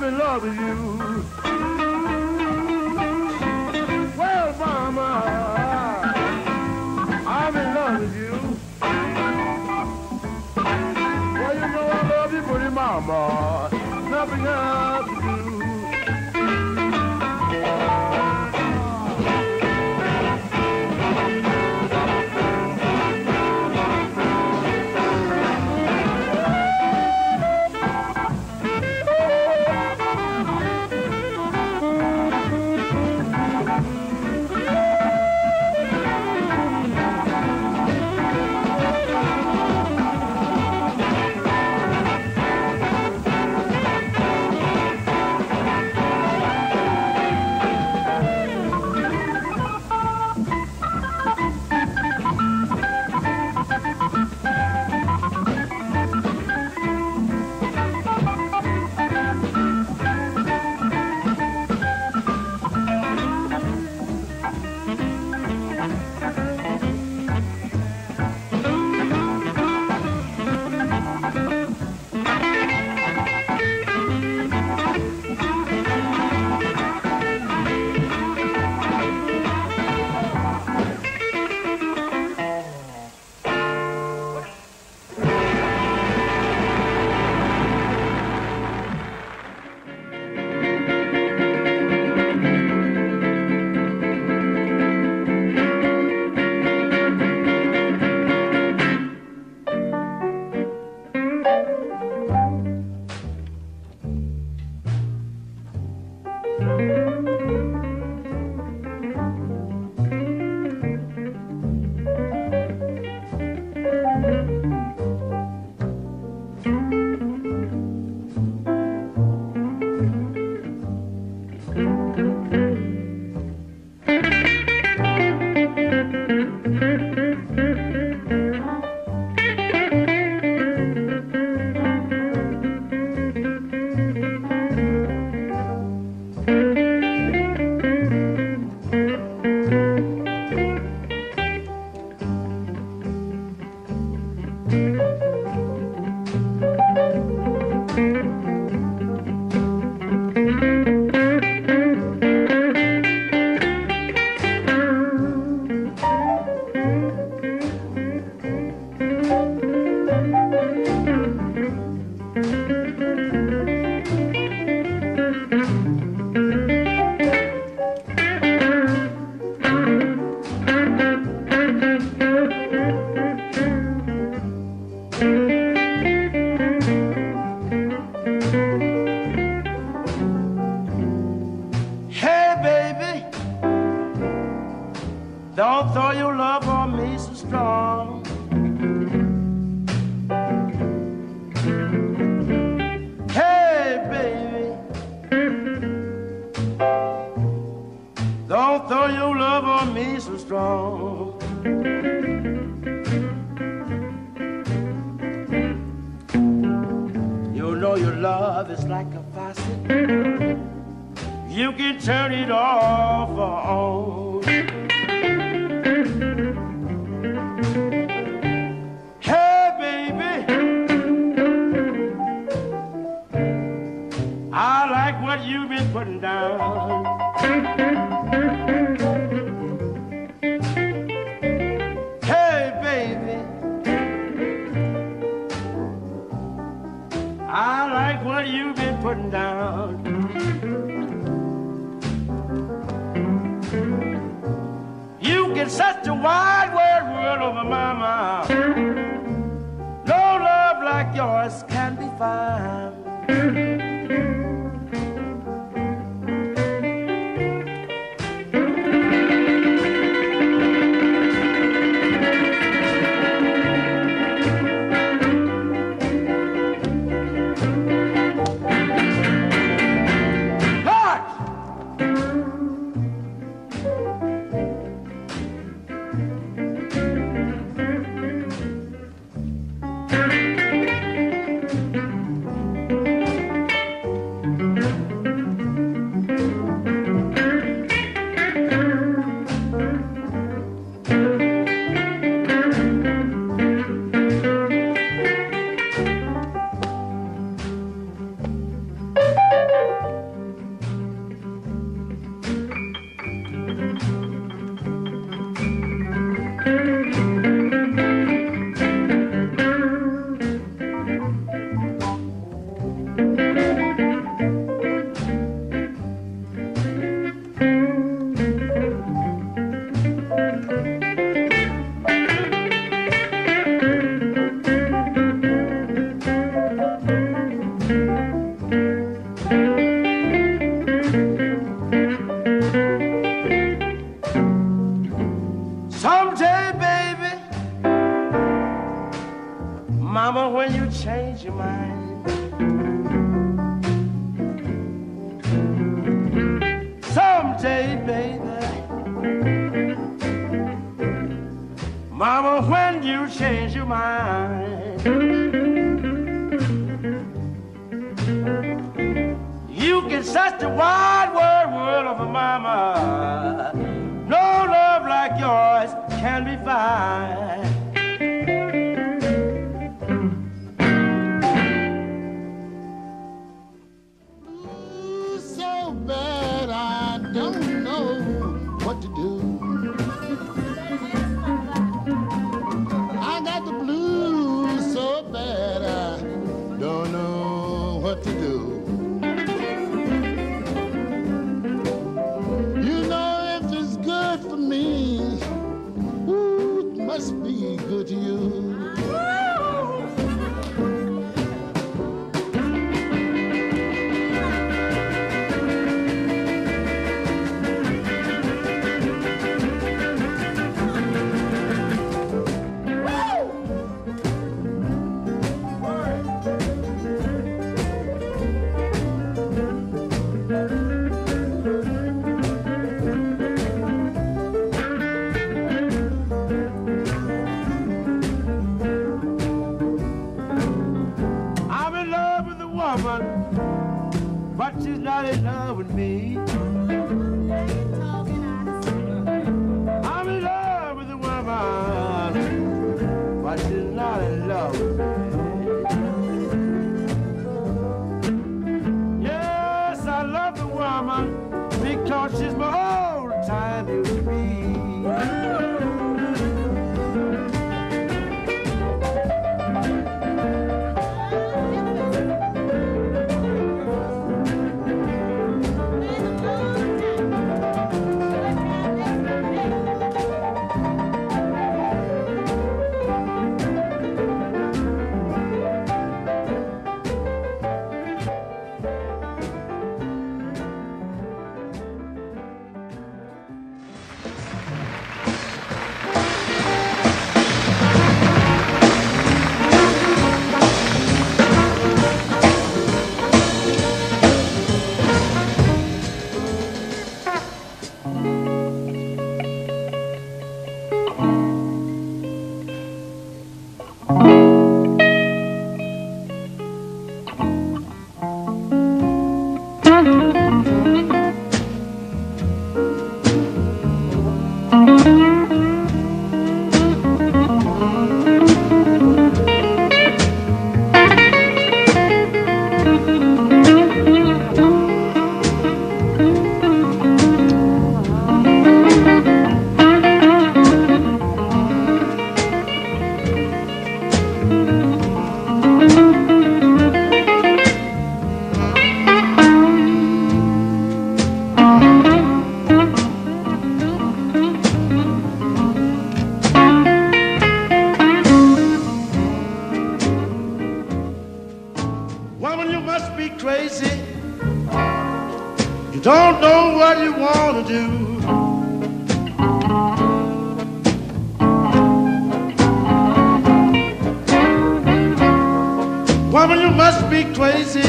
I'm in love with you. Well, mama, I'm in love with you. Well, you know I love you, pretty mama. Nothing else to do. Don't throw your love on me so strong. Hey, baby, don't throw your love on me so strong. You know your love is like a faucet. You can turn it off or on. Hey, baby, I like what you've been putting down. Hey, baby, I like what you've been putting down. You get such a wide world over my mouth. No love like yours can be found. change your mind. You can search the wide world of a mama. No love like yours can be found. So bad I don't know what to do. I got the blues so bad I don't know what to do. You know if it's good for me, ooh, it must be good to you. But she's not in love with me. I'm in love with a woman, but she's not in love with me. Yes, I love the woman because she's my old time used to be. Woman, you must be crazy. You don't know what you want to do. Woman, you must be crazy.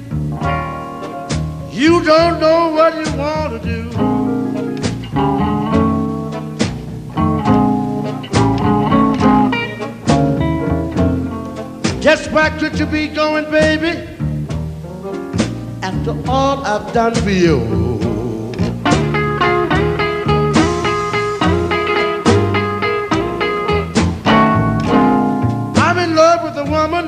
You don't know what you want to do. Just where could you be going, baby? After all I've done for you. I'm in love with a woman,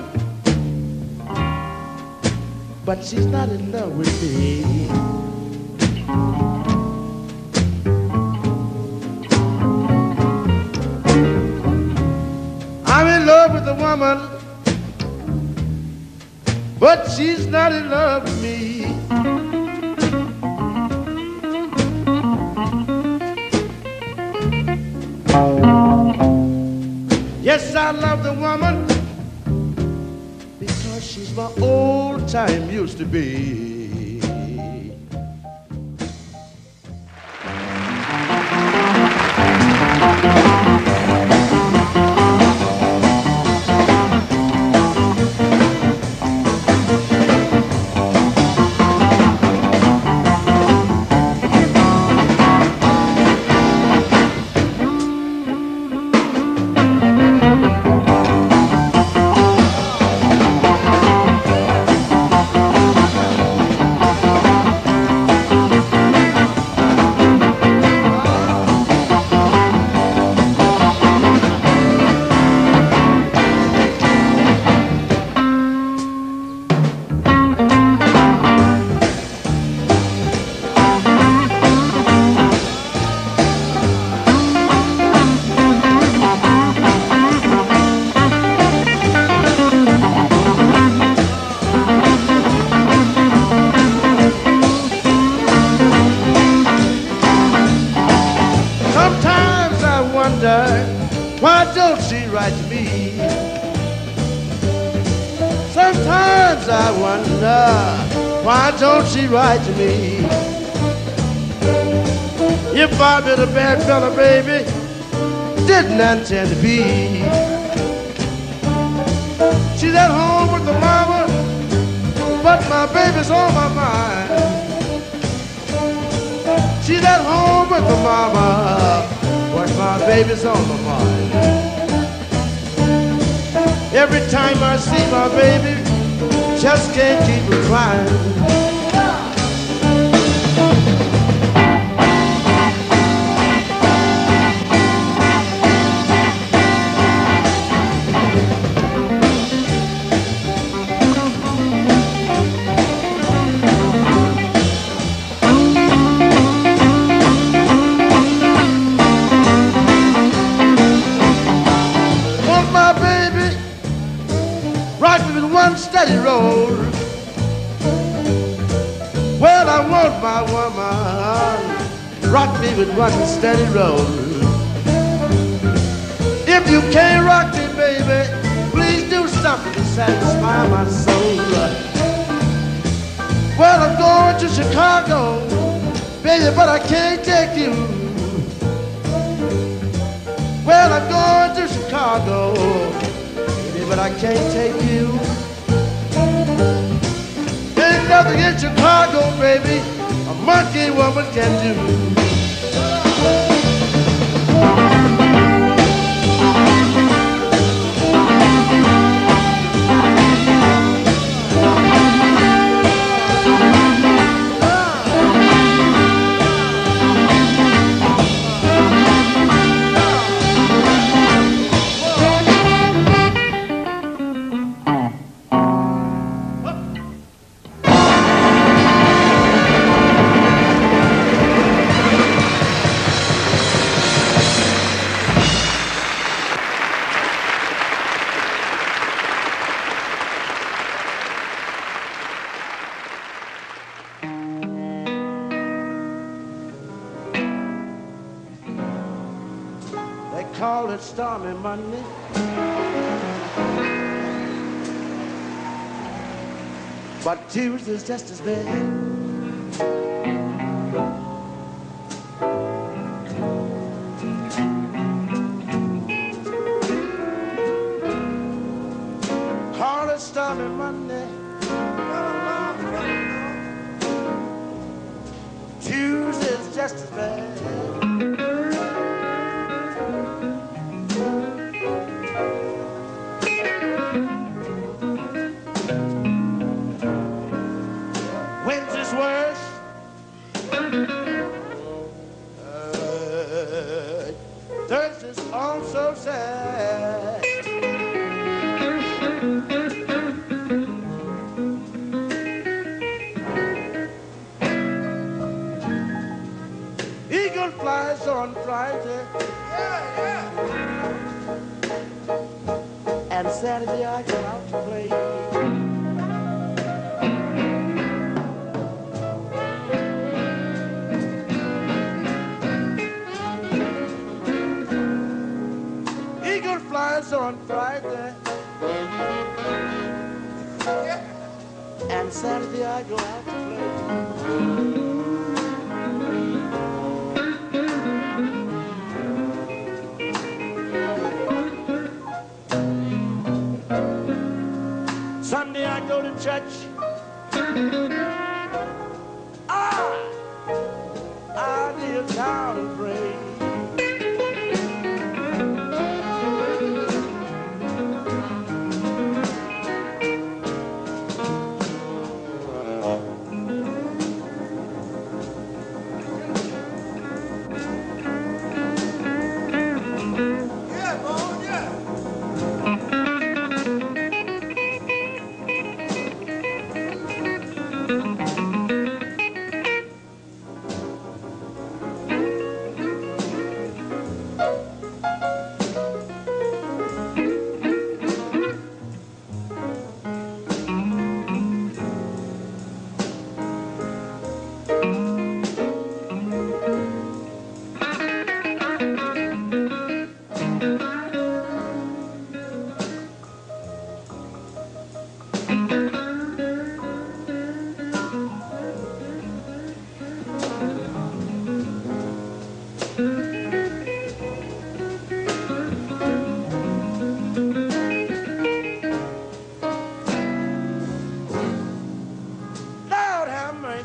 but she's not in love with me. I'm in love with a woman, but she's not in love with me. Yes, I love the woman because she's my old time used to be. don't she write to me? Sometimes I wonder, why don't she write to me? If I've been a bad fella, baby, didn't intend to be. She's at home with the mama, but my baby's on my mind. She's at home with the mama, but my baby's on my mind. Every time I see my baby, just can't keep her crying. Steady roll. Well, I want my woman rock me with one steady roll. If you can't rock me, baby, please do something to satisfy my soul. Well, I'm going to Chicago, baby, but I can't take you. Well, I'm going to Chicago, baby, but I can't take you. Ain't nothing in Chicago, baby, a monkey woman can do. Call it stormy Monday, but Tuesday's just as bad. Call it stormy Monday, Tuesday's just as bad. Thursday's also sad. Eagle flies on Friday. And Saturday I go out to play. On Friday and Saturday I go out to play. Sunday I go to church. I kneel down and pray.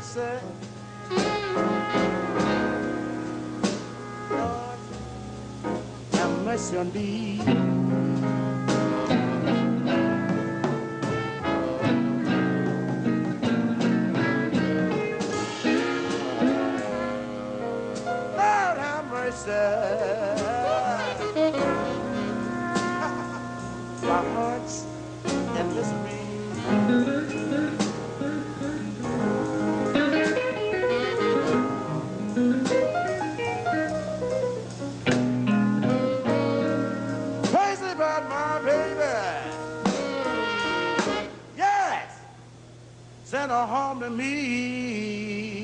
mercy. Lord, have mercy on me. Lord, have mercy. My heart's in misery. Crazy about my baby. Yes, sent her home to me.